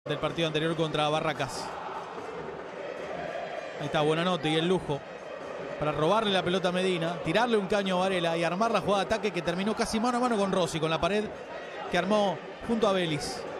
del partido anterior contra Barracas. Ahí está Buenanote y el lujo para robarle la pelota a Medina, tirarle un caño a Varela y armar la jugada de ataque que terminó casi mano a mano con Rossi, con la pared que armó junto a Vélez.